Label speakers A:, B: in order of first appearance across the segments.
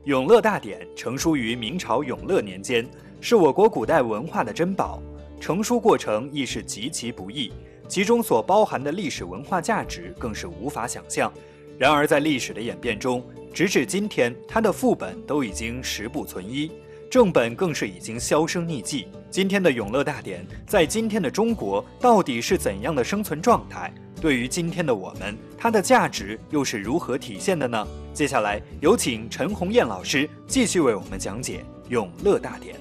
A: 永乐大典成书于明朝永乐年间，是我国古代文化的珍宝。成书过程亦是极其不易，其中所包含的历史文化价值更是无法想象。然而在历史的演变中，直至今天，它的副本都已经十不存一，正本更是已经销声匿迹。今天的永乐大典在今天的中国到底是怎样的生存状态？对于今天的我们，它的价值又是如何体现的呢？接下来有请陈鸿雁老师继续为我们讲解永乐大典。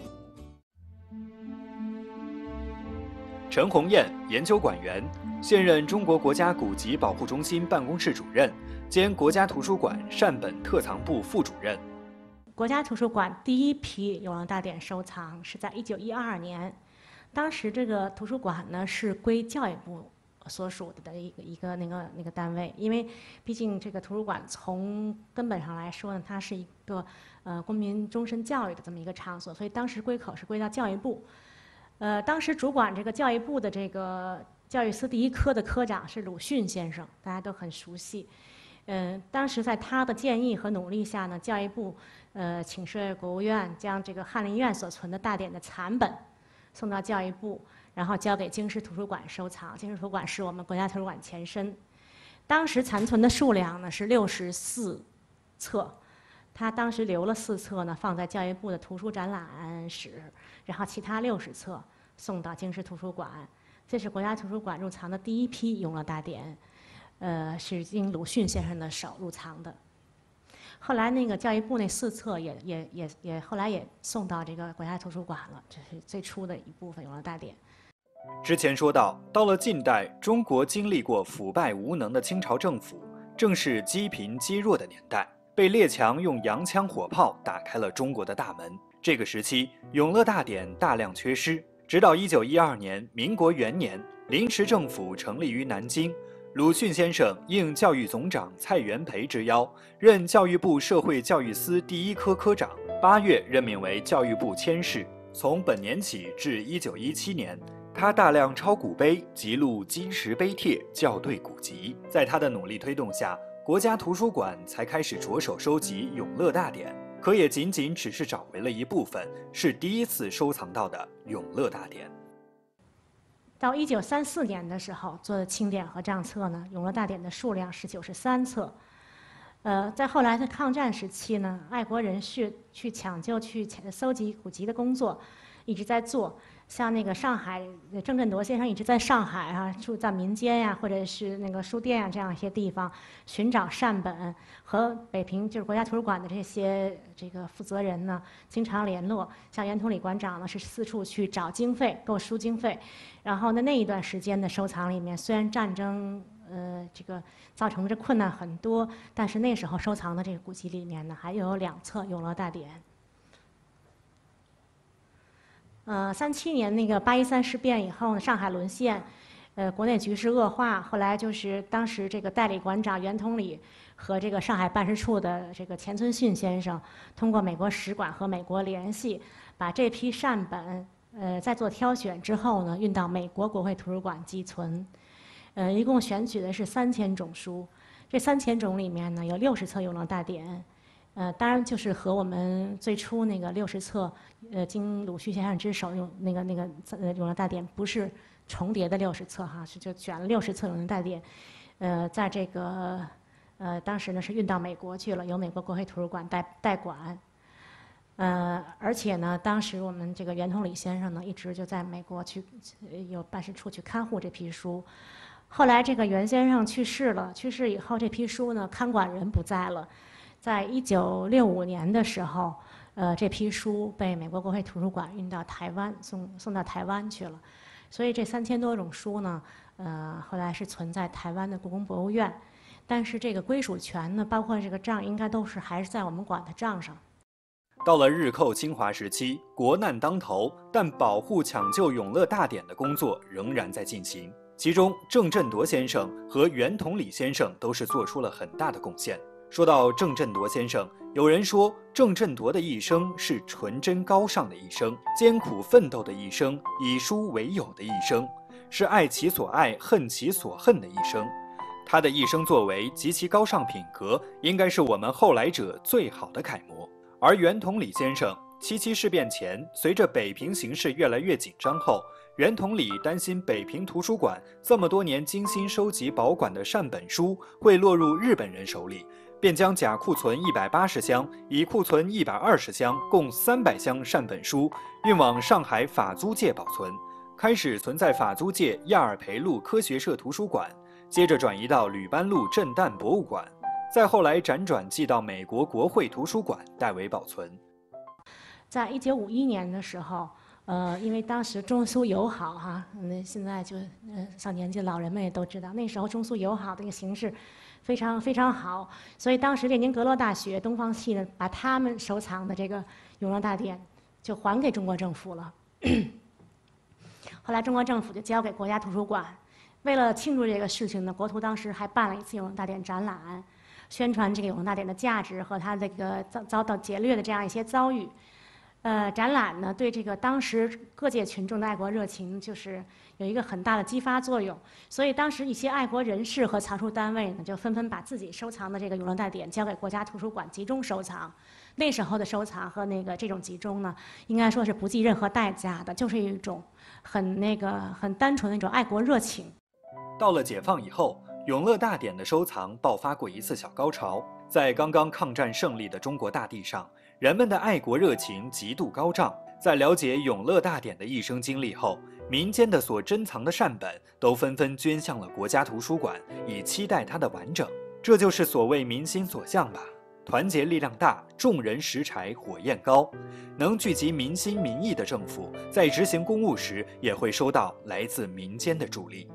A: 陈鸿雁，研究馆员，现任中国国家古籍保护中心办公室主任，兼国家图书馆善本特藏部副主任。
B: 国家图书馆第一批永乐大典收藏是在1912年，当时这个图书馆呢是归教育部所属的一个那个单位，因为毕竟这个图书馆从根本上来说呢，它是一个公民终身教育的这么一个场所，所以当时归口是归到教育部。当时主管这个教育部的这个教育司第一科的科长是鲁迅先生，大家都很熟悉。当时在他的建议和努力下呢，教育部请示国务院将这个翰林院所存的大典的残本送到教育部，然后交给京师图书馆收藏。京师图书馆是我们国家图书馆前身。当时残存的数量呢是64册，他当时留了4册呢放在教育部的图书展览室，然后其他60册送到京师图书馆。这是国家图书馆入藏的第一批永乐大典，是经鲁迅先生的手入藏的。后来那个教育部那4册也后来也送到这个国家图书馆了，这是最初的一部分永乐大典。
A: 之前说到了近代，中国经历过腐败无能的清朝政府，正是积贫积弱的年代，被列强用洋枪火炮打开了中国的大门。这个时期，永乐大典大量缺失，直到1912年，民国元年，临时政府成立于南京。鲁迅先生应教育总长蔡元培之邀，任教育部社会教育司第一科科长，8月任命为教育部佥事。从本年起至1917年，他大量抄古碑，辑录金石碑帖，校对古籍。在他的努力推动下，国家图书馆才开始着手收集永乐大典，可也仅只是找回了一部分，是第一次收藏到的永乐大典。
B: 到1934年的时候做的清点和账册呢，永乐大典的数量是93册。在后来的抗战时期呢，爱国人士去抢救、去搜集古籍的工作一直在做。像那个上海郑振铎先生一直在上海啊，住在民间呀，或者是那个书店啊这样一些地方寻找善本，和北平就是国家图书馆的这个负责人呢经常联络。像袁统理馆长呢是四处去找经费，购书经费。然后那一段时间的收藏里面，虽然战争这个造成的这困难很多，但是那时候收藏的这个古籍里面呢，还有2册永乐大典。37年那个8·13事变以后呢，上海沦陷，国内局势恶化，后来就是当时这个代理馆长袁统理和这个上海办事处的这个钱存训先生，通过美国使馆和美国联系，把这批善本在做挑选之后呢，运到美国国会图书馆寄存。一共选取的是3000种书，这3000种里面呢有60册永乐大典。当然就是和我们最初那个60册，经鲁迅先生之手用那个永乐大典不是重叠的60册哈，是就选了60册永乐大典，在这个当时呢是运到美国去了，由美国国会图书馆代管。而且呢，当时我们这个袁统理先生呢一直就在美国去有办事处去看护这批书。后来这个袁先生去世了，去世以后这批书呢看管人不在了。在1965年的时候，这批书被美国国会图书馆运到台湾，送到台湾去了。所以这3000多种书呢，后来是存在台湾的故宫博物院。但是这个归属权呢，包括这个账，应该都是还是在我们馆的账上。
A: 到了日寇侵华时期，国难当头，但保护抢救永乐大典的工作仍然在进行。其中，郑振铎先生和袁统理先生都是做出了很大的贡献。说到郑振铎先生，有人说郑振铎的一生是纯真高尚的一生，艰苦奋斗的一生，以书为友的一生，是爱其所爱，恨其所恨的一生。他的一生作为及其高尚品格，应该是我们后来者最好的楷模。 而袁同理先生77事变前，随着北平形势越来越紧张后，袁同理担心北平图书馆这么多年精心收集保管的善本书会落入日本人手里，便将甲库存180箱、乙库存120箱，共300箱善本书运往上海法租界保存，开始存在法租界亚尔培路科学社图书馆，接着转移到吕班路震旦博物馆，再后来辗转寄到美国国会图书馆代为保存。
B: 在1951年的时候，因为当时中苏友好哈，现在就上年纪老人们也都知道，那时候中苏友好的一个形势非常非常好，所以当时列宁格勒大学东方系呢，把他们收藏的这个永乐大典就还给中国政府了。后来中国政府就交给国家图书馆。为了庆祝这个事情呢，国图当时还办了一次永乐大典展览，宣传这个永乐大典的价值和它这个遭到劫掠的这样一些遭遇。展览呢，对这个当时各界群众的爱国热情就是有一个很大的激发作用，所以当时一些爱国人士和藏书单位呢，就纷纷把自己收藏的这个永乐大典交给国家图书馆集中收藏。那时候的收藏和这种集中呢，应该说是不计任何代价的，就是一种很单纯的一种爱国热情。
A: 到了解放以后，永乐大典的收藏爆发过一次小高潮，在刚刚抗战胜利的中国大地上，人们的爱国热情极度高涨。在了解永乐大典的一生经历后，民间的所珍藏的善本都纷纷捐向了国家图书馆，以期待它的完整。这就是所谓民心所向吧。团结力量大，众人拾柴火焰高。能聚集民心民意的政府，在执行公务时也会收到来自民间的助力。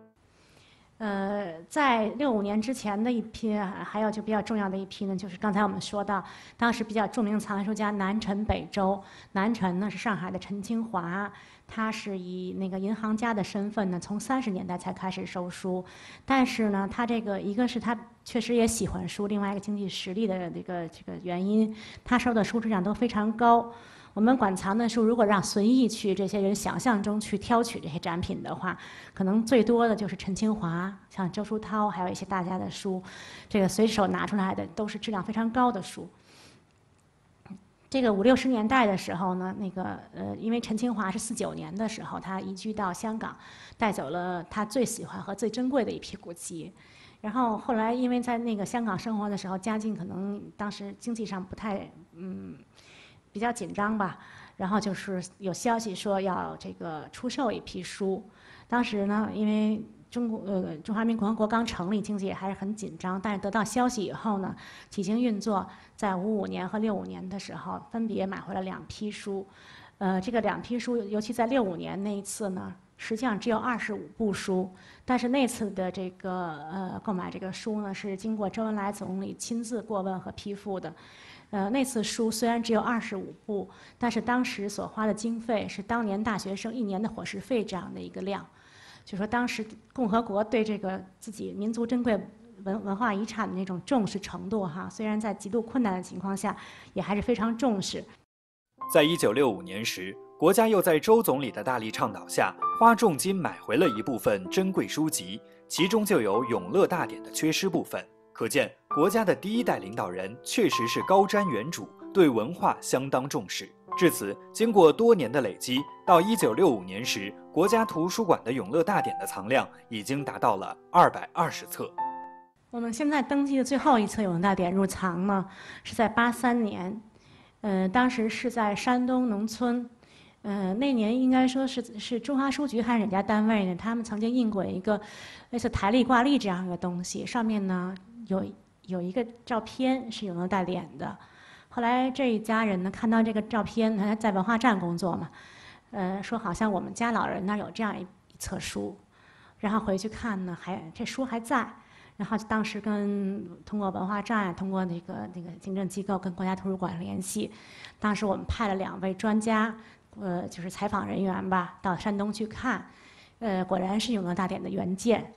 B: 在65年之前的一批，还有就比较重要的一批呢，就是刚才我们说到，当时比较著名的藏书家南陈北周。南陈呢是上海的陈清华，他是以那个银行家的身份呢，从30年代才开始收书，但是呢，他这个一个是他确实也喜欢书，另外一个经济实力的这个原因，他收的书质量都非常高。我们馆藏的书，如果让随意去这些人想象中去挑取这些展品的话，可能最多的就是陈清华，像周书涛，还有一些大家的书，这个随手拿出来的都是质量非常高的书。这个50、60年代的时候呢，因为陈清华是49年的时候，他移居到香港，带走了他最喜欢和最珍贵的一批古籍。然后后来因为在那个香港生活的时候，家境可能当时经济上不太比较紧张吧，然后就是有消息说要这个出售一批书。当时呢，因为中华人民共和国刚成立，经济也还是很紧张，但是得到消息以后呢，几经运作，在55年和65年的时候，分别买回了2批书。这个2批书，尤其在65年那一次呢，实际上只有25部书，但是那次的这个购买这个书呢，是经过周恩来总理亲自过问和批复的。那次书虽然只有25部，但是当时所花的经费是当年大学生1年的伙食费这样的一个量。就说当时共和国对这个自己民族珍贵文化遗产的那种重视程度哈，虽然在极度困难的情况下，也还是非常重视。
A: 在1965年时，国家又在周总理的大力倡导下，花重金买回了一部分珍贵书籍，其中就有《永乐大典》的缺失部分。可见国家的第一代领导人确实是高瞻远瞩，对文化相当重视。至此，经过多年的累积，到1965年时，国家图书馆的《永乐大典》的藏量已经达到了220册。
B: 我们现在登记的最后一册《永乐大典》入藏呢，是在83年，当时是在山东农村。那年应该说是中华书局还是哪家单位呢？他们曾经印过一个类似台历挂历这样一个东西，上面呢有一个照片是永乐大典的。后来这一家人呢看到这个照片，他在文化站工作嘛，说好像我们家老人那儿有这样一册书，然后回去看呢，这书还在。然后当时通过文化站，通过那个行政机构跟国家图书馆联系，当时我们派了2位专家，就是采访人员吧，到山东去看，果然是永乐大典的原件。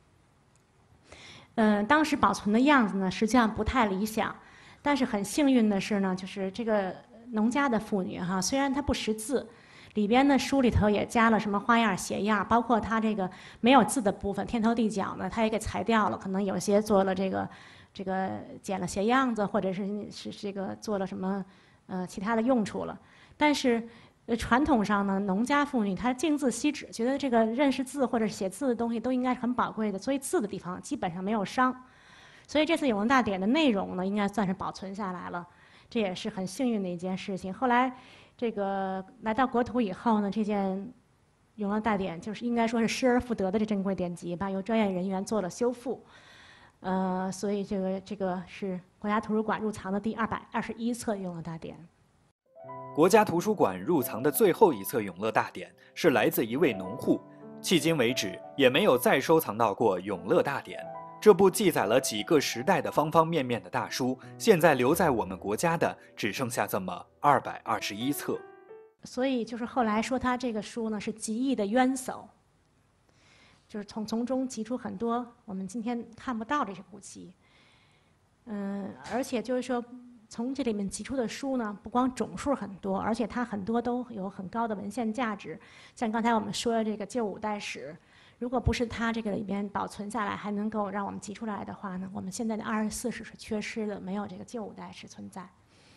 B: 当时保存的样子呢，实际上不太理想，但是很幸运的是呢，就是这个农家的妇女哈，虽然她不识字，里边的书里头也加了什么花样鞋样，包括它这个没有字的部分，天头地脚呢，它也给裁掉了，可能有些做了这个剪了鞋样子，或者是这个做了什么其他的用处了。但是，传统上呢，农家妇女她敬字惜纸，觉得这个认识字或者写字的东西都应该是很宝贵的，所以字的地方基本上没有伤。所以这次《永乐大典》的内容呢，应该算是保存下来了，这也是很幸运的一件事情。后来，这个来到国土以后呢，这件《永乐大典》就是应该说是失而复得的这珍贵典籍吧，由专业人员做了修复。所以这个是国家图书馆入藏的第221册《永乐大典》。
A: 国家图书馆入藏的最后一册《永乐大典》是来自一位农户，迄今为止也没有再收藏到过《永乐大典》。这部记载了几个时代的方方面面的大书，现在留在我们国家的只剩下这么221册。
B: 所以就是后来说他这个书呢是集义的渊薮，就是从中集出很多我们今天看不到的这些古籍。而且就是说，从这里面集出的书呢，不光种数很多，而且它很多都有很高的文献价值。像刚才我们说的这个旧五代史，如果不是它这个里边保存下来，还能够让我们集出来的话呢，我们现在的24史是缺失的，没有这个旧五代史存在。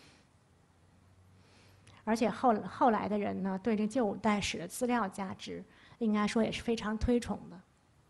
B: 而且后来的人呢，对这旧五代史的资料价值，应该说也是非常推崇的。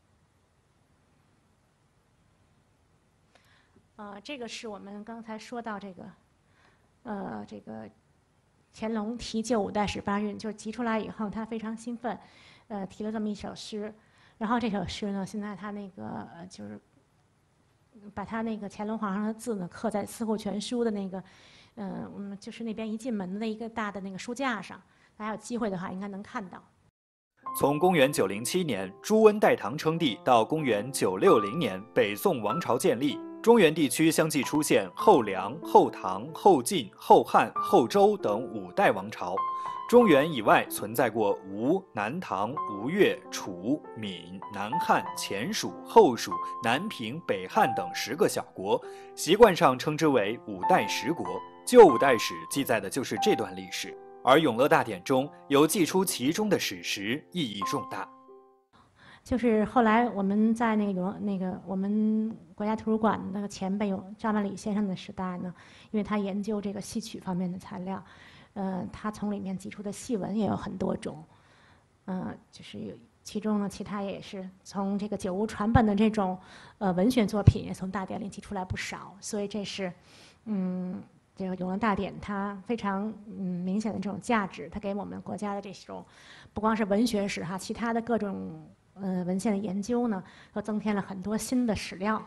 B: 这个是我们刚才说到这个乾隆提旧五代史8韵，就是提出来以后，他非常兴奋，提了这么一首诗。然后这首诗呢，现在他那个就是把他那个乾隆皇上的字呢刻在《四库全书》的那个，就是那边一进门的一个大的那个书架上，大家有机会的话应该能看到。
A: 从公元907年朱温代唐称帝到公元960年北宋王朝建立，中原地区相继出现后梁、后唐、后晋、后汉、后周等5代王朝。中原以外存在过吴、南唐、吴越、楚、闽、南汉、前蜀、后蜀、南平、北汉等10个小国，习惯上称之为5代10国。旧五代史记载的就是这段历史，而《永乐大典》中有记出其中的史实，意义重大。
B: 就是后来我们在我们国家图书馆那个前辈有张万里先生的时代呢，因为他研究这个戏曲方面的材料，他从里面挤出的戏文也有很多种，就是其中呢，其他也是从这个九屋传本的这种文学作品也从大典里挤出来不少，所以这是这个《永乐大典》它非常明显的这种价值，它给我们国家的这种不光是文学史哈，其他的各种文献的研究呢，都增添了很多新的史料。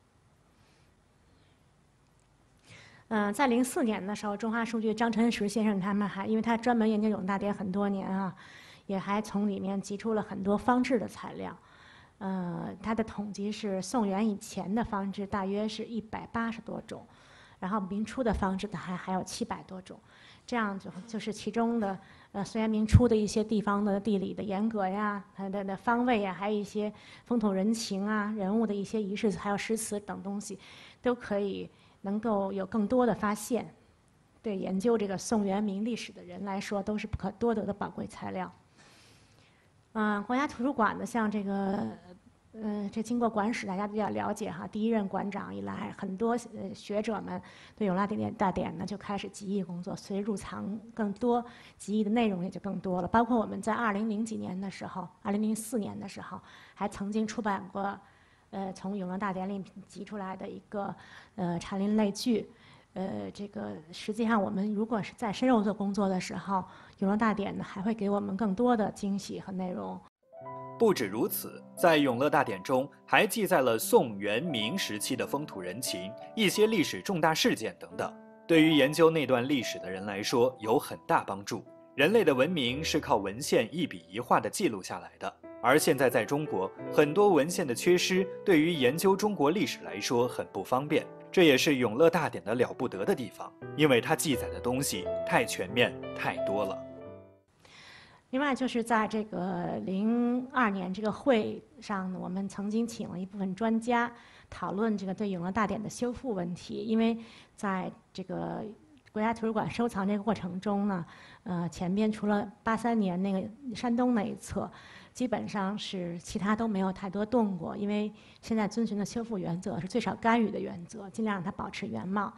B: 在04年的时候，中华书局张晨实先生他们还，因为他专门研究《永乐大典》很多年啊，也还从里面集出了很多方志的材料。他的统计是宋元以前的方志大约是180多种。然后明初的方志还有700多种，这样就是其中的虽然明初的一些地方的地理的严格呀，它的方位呀，还有一些风土人情啊、人物的一些仪式，还有诗词等东西，都可以能够有更多的发现。对研究这个宋元明历史的人来说，都是不可多得的宝贵材料。国家图书馆呢，像这个。这经过馆史，大家比较了解哈。第一任馆长以来，很多学者们对《永乐大典》呢就开始集义工作，随入藏更多，集义的内容也就更多了。包括我们在2000几年的时候，2004年的时候，还曾经出版过，从《永乐大典》里集出来的一个禅林类聚。这个实际上我们如果是在深入做工作的时候，《永乐大典》呢还会给我们更多的惊喜和内容。
A: 不止如此，在《永乐大典》中还记载了宋、元、明时期的风土人情、一些历史重大事件等等，对于研究那段历史的人来说有很大帮助。人类的文明是靠文献一笔一画地记录下来的，而现在在中国，很多文献的缺失对于研究中国历史来说很不方便，这也是《永乐大典》的了不得的地方，因为它记载的东西太全面、太多了。
B: 另外就是在这个02年这个会上呢，我们曾经请了一部分专家讨论这个对《永乐大典》的修复问题。因为在这个国家图书馆收藏这个过程中呢，前边除了83年那个山东那一册，基本上是其他都没有太多动过。因为现在遵循的修复原则是最少干预的原则，尽量让它保持原貌。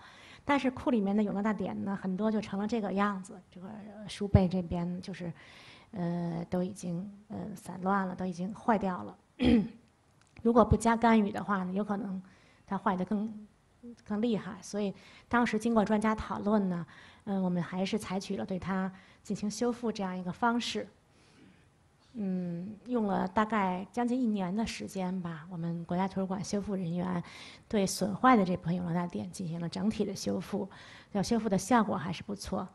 B: 但是库里面的永乐大典呢，很多就成了这个样子。这个书背这边就是，都已经散乱了，都已经坏掉了。如果不加干预的话呢，有可能它坏得更厉害。所以当时经过专家讨论呢，我们还是采取了对它进行修复这样一个方式。用了大概将近1年的时间吧，我们国家图书馆修复人员对损坏的这部分永乐大典进行了整体的修复，修复的效果还是不错。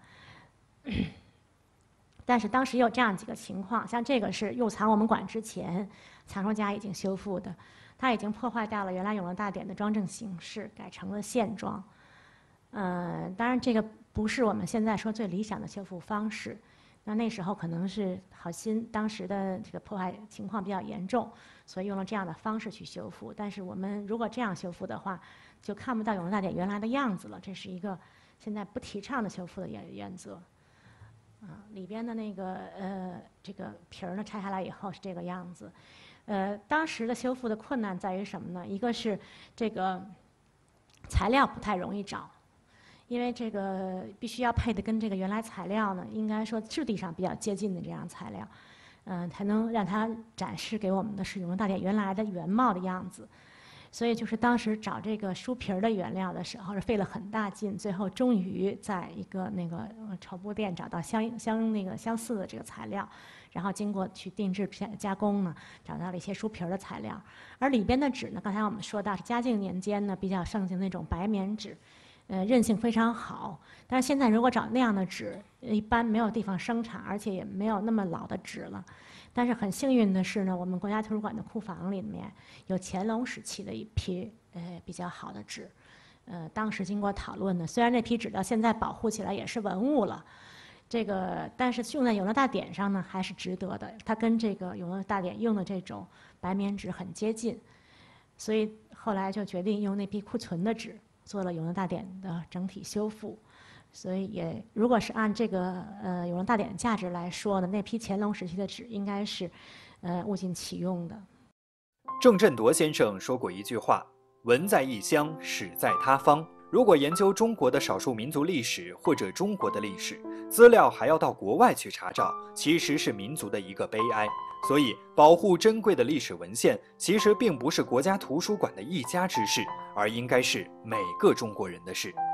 B: 但是当时有这样几个情况，像这个是入藏我们馆之前，藏书家已经修复的，它已经破坏掉了原来永乐大典的装帧形式，改成了线装。当然这个不是我们现在说最理想的修复方式。那时候可能是好心，当时的这个破坏情况比较严重，所以用了这样的方式去修复。但是我们如果这样修复的话，就看不到永乐大典原来的样子了。这是一个现在不提倡的修复的原则。里边的那个这个皮儿呢拆下来以后是这个样子。当时的修复的困难在于什么呢？一个是这个材料不太容易找。因为这个必须要配的跟这个原来材料呢，应该说质地上比较接近的这样材料，才能让它展示给我们的是永乐大典原来的原貌的样子。所以就是当时找这个书皮儿的原料的时候是费了很大劲，最后终于在一个那个绸布店找到相似的这个材料，然后经过去定制加工呢，找到了一些书皮儿的材料。而里边的纸呢，刚才我们说到是嘉靖年间呢比较盛行那种白棉纸。韧性非常好，但是现在如果找那样的纸，一般没有地方生产，而且也没有那么老的纸了。但是很幸运的是呢，我们国家图书馆的库房里面有乾隆时期的一批比较好的纸，当时经过讨论呢，虽然那批纸到现在保护起来也是文物了，但是用在永乐大典上呢还是值得的，它跟这个永乐大典用的这种白棉纸很接近，所以后来就决定用那批库存的纸。做了永乐大典的整体修复，所以也如果是按这个永乐大典的价值来说呢，那批乾隆时期的纸应该是物尽其用的。
A: 郑振铎先生说过一句话：“文在异乡，史在他方。”如果研究中国的少数民族历史或者中国的历史资料还要到国外去查找，其实是民族的一个悲哀。所以，保护珍贵的历史文献，其实并不是国家图书馆的一家之事，而应该是每个中国人的事。